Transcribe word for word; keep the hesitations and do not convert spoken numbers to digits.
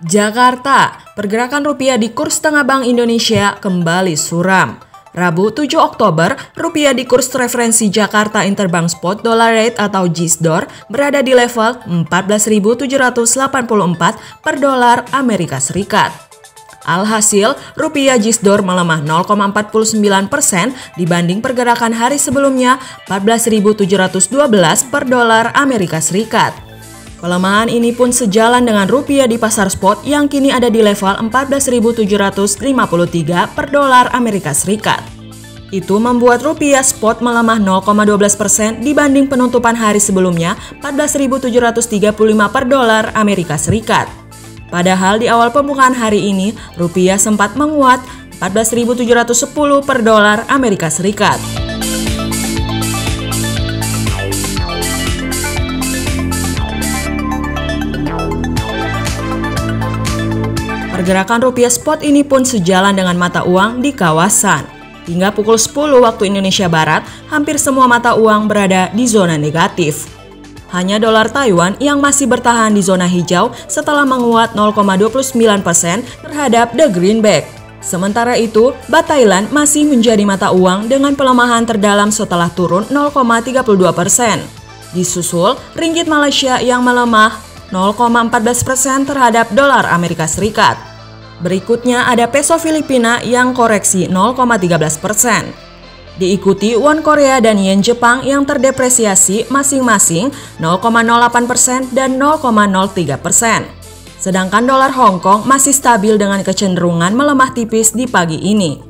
Jakarta, pergerakan rupiah di kurs tengah Bank Indonesia kembali suram. Rabu tujuh Oktober, rupiah di kurs referensi Jakarta Interbank Spot Dollar Rate atau J I S D O R berada di level empat belas ribu tujuh ratus delapan puluh empat per dolar Amerika Serikat. Alhasil, rupiah J I S D O R melemah nol koma empat sembilan persen dibanding pergerakan hari sebelumnya empat belas ribu tujuh ratus dua belas per dolar Amerika Serikat. Pelemahan ini pun sejalan dengan rupiah di pasar spot yang kini ada di level empat belas ribu tujuh ratus lima puluh tiga per dolar Amerika Serikat. Itu membuat rupiah spot melemah nol koma satu dua persen dibanding penutupan hari sebelumnya empat belas ribu tujuh ratus tiga puluh lima per dolar Amerika Serikat. Padahal di awal pembukaan hari ini, rupiah sempat menguat empat belas ribu tujuh ratus sepuluh per dolar Amerika Serikat. Pergerakan rupiah spot ini pun sejalan dengan mata uang di kawasan. Hingga pukul sepuluh waktu Indonesia Barat, hampir semua mata uang berada di zona negatif. Hanya dolar Taiwan yang masih bertahan di zona hijau setelah menguat nol koma dua sembilan persen terhadap the greenback. Sementara itu, Baht Thailand masih menjadi mata uang dengan pelemahan terdalam setelah turun nol koma tiga dua persen. Disusul ringgit Malaysia yang melemah nol koma empat belas persen terhadap dolar Amerika Serikat. Berikutnya ada peso Filipina yang koreksi nol koma tiga belas persen. Diikuti won Korea dan yen Jepang yang terdepresiasi masing-masing nol koma nol delapan persen dan nol koma nol tiga persen. Sedangkan dolar Hong Kong masih stabil dengan kecenderungan melemah tipis di pagi ini.